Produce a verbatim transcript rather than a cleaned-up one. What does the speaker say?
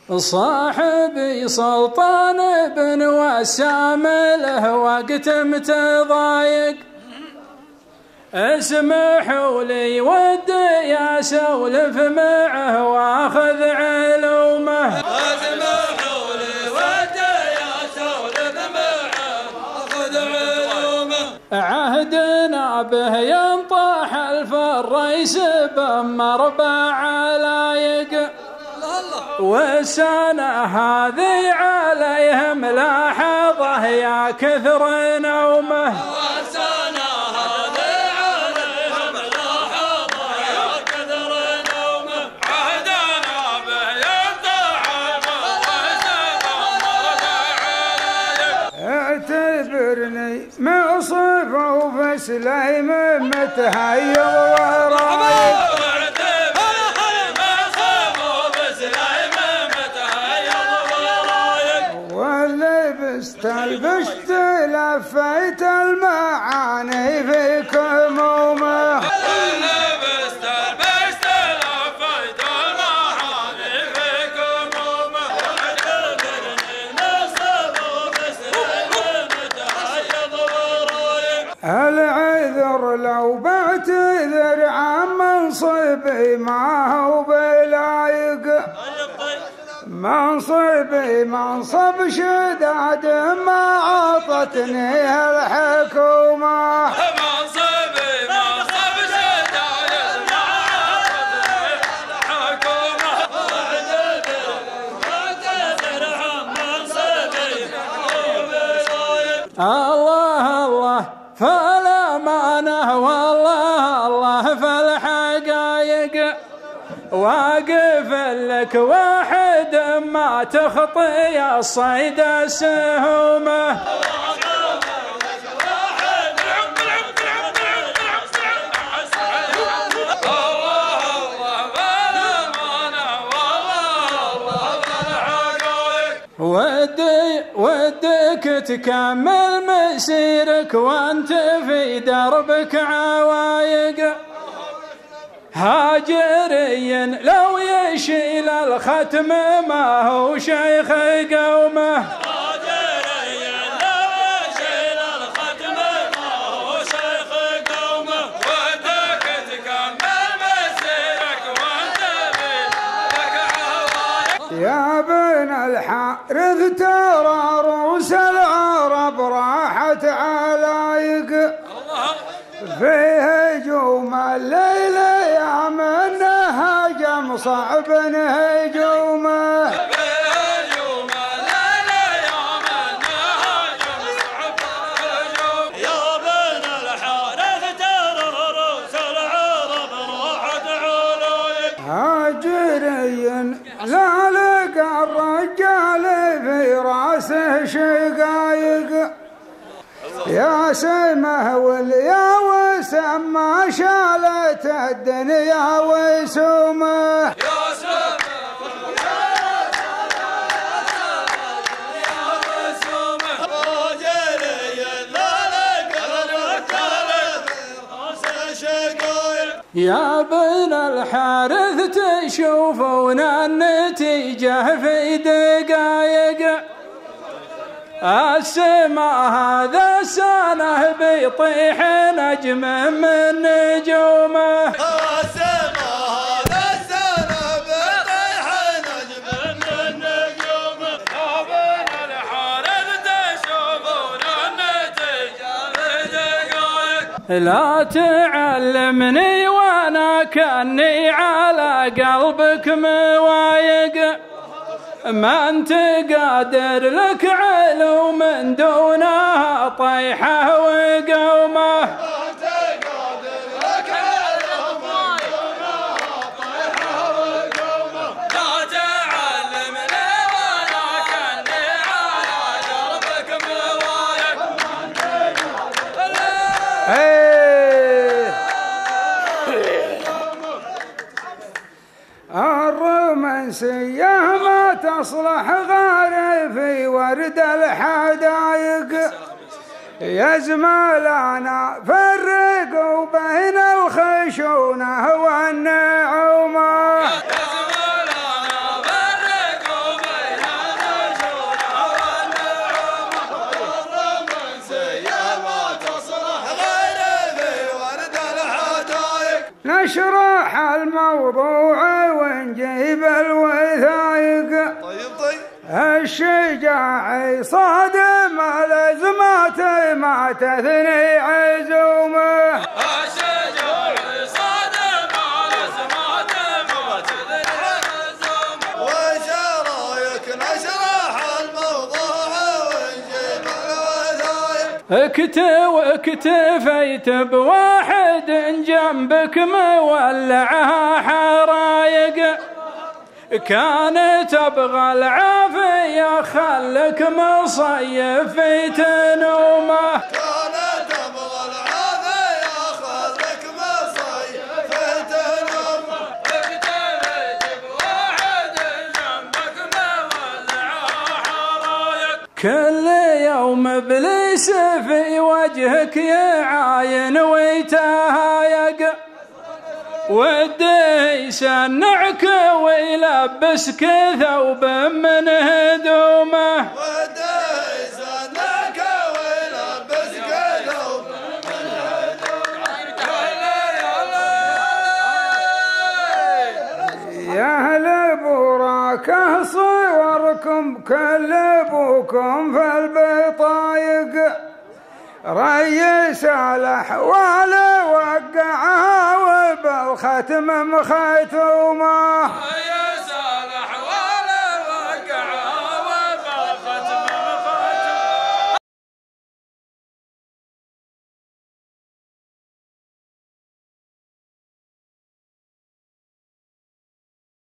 صاحبي سلطان بن وسام له وقت متضايق، اسمحوا لي ودي اسولف معه واخذ علومه. اسمحوا لي ودي اسولف معه واخذ علومه. عهدنا به ينطح الفريس بمربع علايق، والسنة هذه عليه ملاحظة يا كثر نومه. والسنة هذه عليه ملاحظة يا كثر نومه. عهدنا به ينطح الفريس بمربع علايق. اعتبرني منصف وبسليم متهيض ورايق، استلبشت لفيت المعاني في كمومه. لبست لبست لفيت المعاني في كمومه. اعتبرني نصب وبسليم متهيض ورايق. العذر لو بعتذر عن منصبي ما هو بلايق، منصبي منصب شداد ما عطتني الحكومة. منصبي منصب شداد ما عطتني الحكومة. واعتذر عن منصبي الله الله فالأمانة والله الله فالحقايق، واقف لك واحد ما تخطي الصيد سهومه. ودي ودك تكمل مسيرك وانت في دربك عوايق، هاجري لو يشيل الختم ما هو شيخ قومه. هاجري لو يشيل الختم ما هو شيخ قومه. ودك تكمل مسيرك وانت بيدك عوايق. يا بن الحارث ترى رؤوس العرب راحت علايق، في هجوم الليل يا من هجم صعب هجومه. في هجوم الليل يا من هجم صعب هجومه. يا بن الحارث ترى رؤوس العرب راحت علايق. هاجري لا لقى الرجال في راسه شقايق، يا سمه واليا وسم ما شالت الدنيا وسومه. يا سمه واليا وسومه. هاجري لا لقى الرجال في راسه شقايق. يا بن الحارث تشوفون النتيجة في دقايق، السما هذا سنه بيطيح نجم من نجومه. السما هذا سنه بيطيح نجم من نجومه. يا بن الحارث تشوفون النتيجة في دقايق. لا تعلمني وانا كاني على قلبك موايق، ما انت قادر لك علوم من دونها طيحه وقومه. ما انت قادر لك علوم من دونها طيحه وقومه. لا تعلمني وانا كاني على دربك موايق. الرومانسية ما تصلح غير في ورد الحدايق، يا زملانا فرقوا بين الخشونة والنعومة. يا زملانا فرقوا نشرح الموضوع ونجيب الوثايق. طيب طيب. الشجاع صادم الأزمات ما تثني عزومه. الشجاع صادم الأزمات ما تثني عزومه. وش رايك نشرح الموضوع ونجيب الوثايق؟ اكتف اكتفيت بواحد جنبك مولعها حرايق، كانت ابغى العافيه خلك مصيف في تنومه. كانت ابغى العافيه خلك مصيف في تنومه. اكتفيت بواحد جنبك مولعها حرايق، كل يوم ابليس في وجهك يعاين ويتهايق، وده يسنعك ويلبسك ثوب من هدومه. وده يسنعك ويلبسك ثوب من هدومه. يا اهل براكه صوركم كلبوكم في البطايق، ريس الاحوال وقعها وبالختم مختومه.